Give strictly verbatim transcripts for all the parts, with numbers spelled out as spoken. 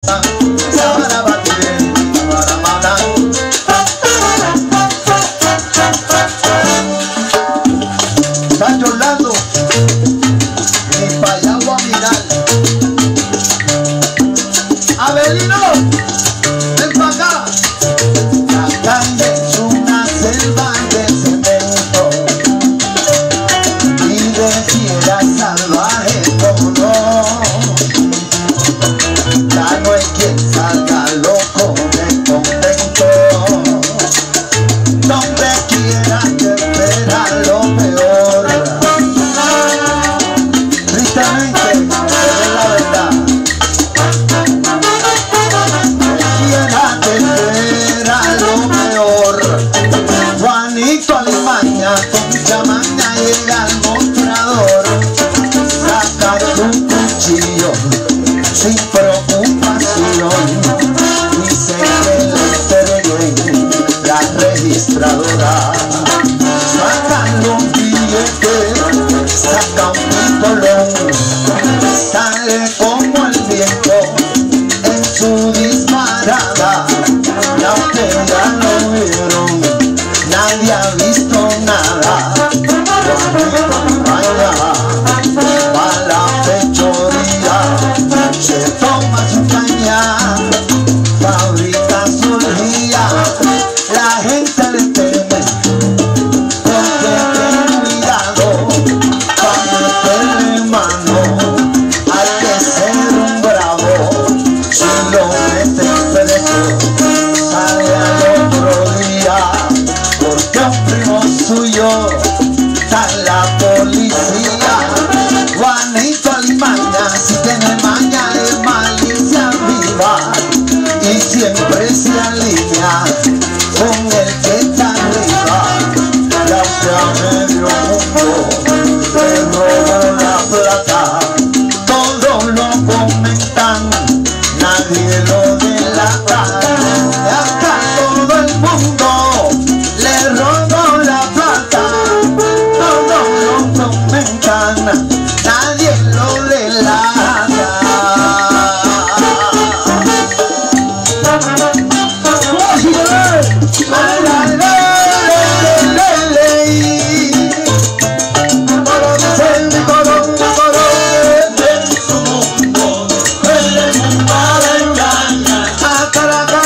Sin preocupación, dice que le entreguen la registradora. Sacan los billetes, saca un pistolón, sale como el viento en su disparada. Y aunque ya lo vieron, nadie ha visto nada. Va la fechoría, se toma su caña, fabrica su orgía, la gente le teme, porque ten cuidado para meterle mano, hay que ser un bravo, si lo meten preso, sale al otro día, porque un primo suyo está en la policía. Juanito Alimaña, si tiene maña es malicia viva y siempre se alinea con el que está arriba. Y aunque a medio mundo le robó la plata, todos lo comentan, nadie lo delata. Y hasta todo el mundo le robó la plata, todos lo comentan, nadie lo delata. Caracas.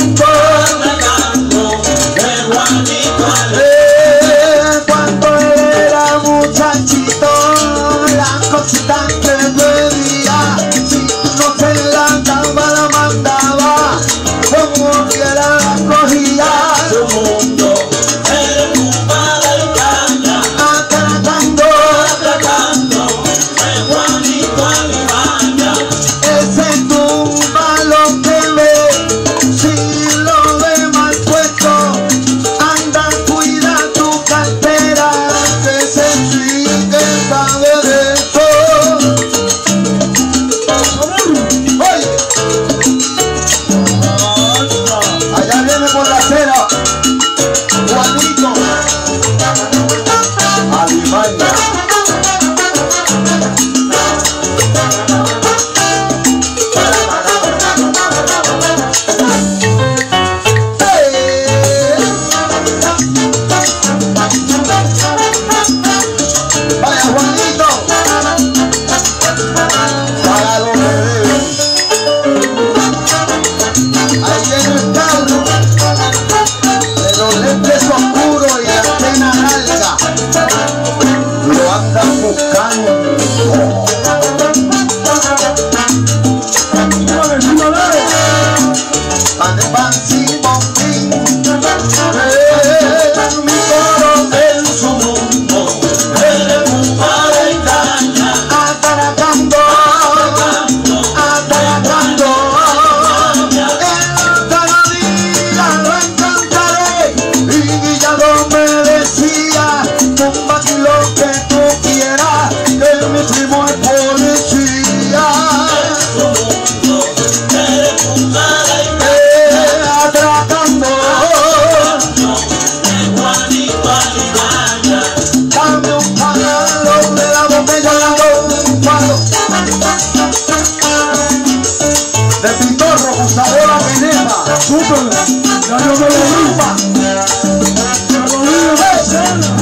sabor a Venezuela. Súper, ya yo me lo vi. Ya lo vi de escena.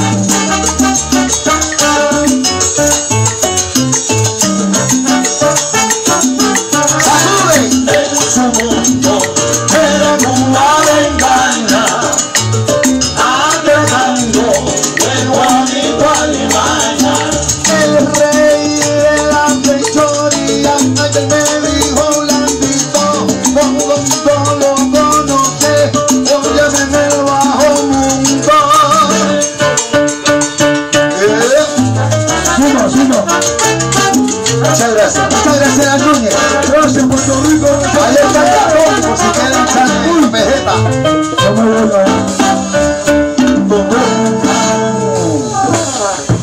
Muchas gracias. Muchas gracias, Núñez. Gracias, Puerto